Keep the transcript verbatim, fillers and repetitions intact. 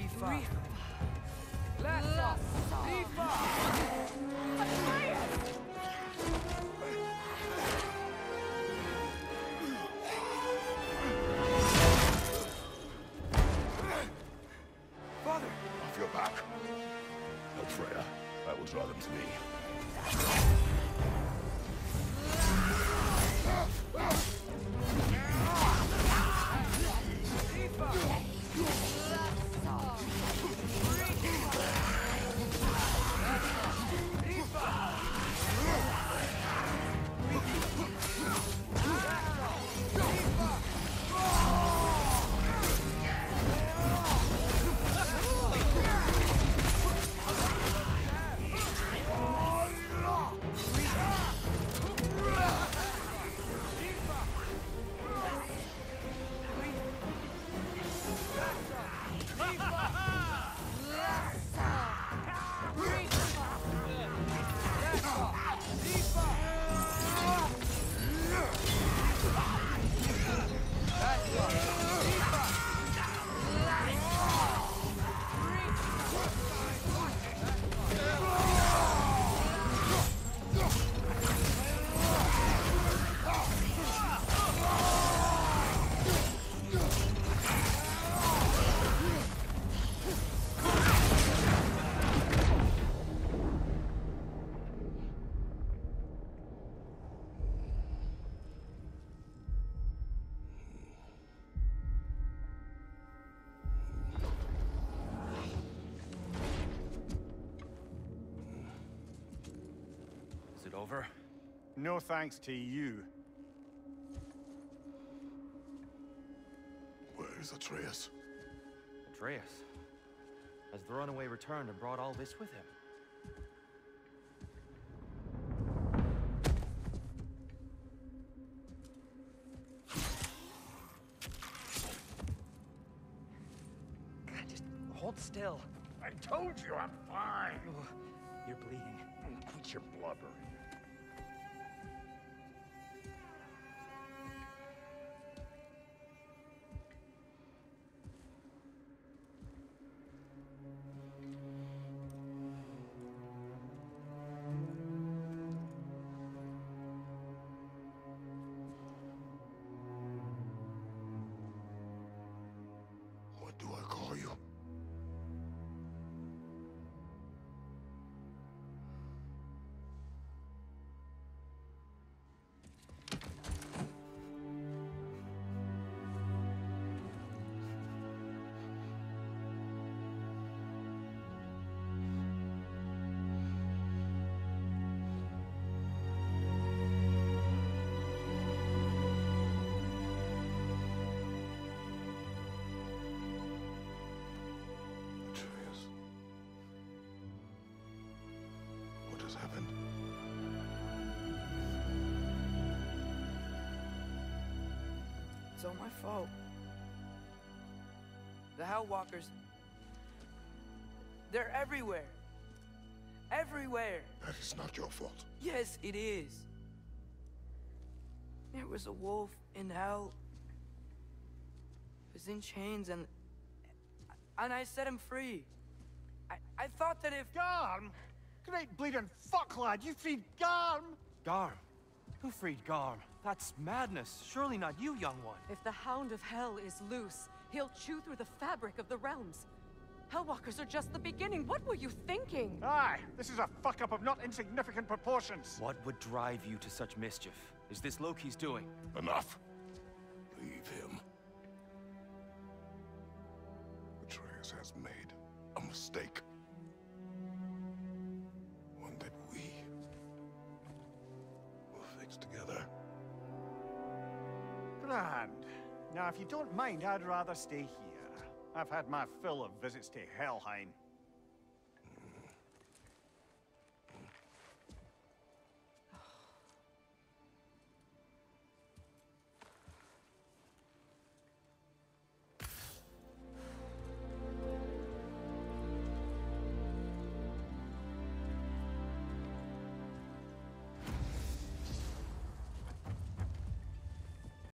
Rifa! Lassa! Rifa! Atreus! Father! Off your back. Freya, that was rather to me. Over? No thanks to you. Where is Atreus? Atreus? Has the runaway returned and brought all this with him? God, just hold still. I told you I'm fine. Oh, you're bleeding. Quit your blubbering. What do I call you? Happened. It's all my fault. The Hellwalkers... They're everywhere. Everywhere. That is not your fault. Yes, it is. There was a wolf in hell. He was in chains and... And I set him free. I, I thought that if... Garm? Great bleeding fuck, lad! You freed Garm! Garm? Who freed Garm? That's madness. Surely not you, young one. If the Hound of Hell is loose, he'll chew through the fabric of the realms. Hellwalkers are just the beginning. What were you thinking? Aye, this is a fuck-up of not insignificant proportions. What would drive you to such mischief? Is this Loki's doing? Enough. Leave him. Atreus has made a mistake. One that we will fix together. Grand. Now, if you don't mind, I'd rather stay here. I've had my fill of visits to Helheim.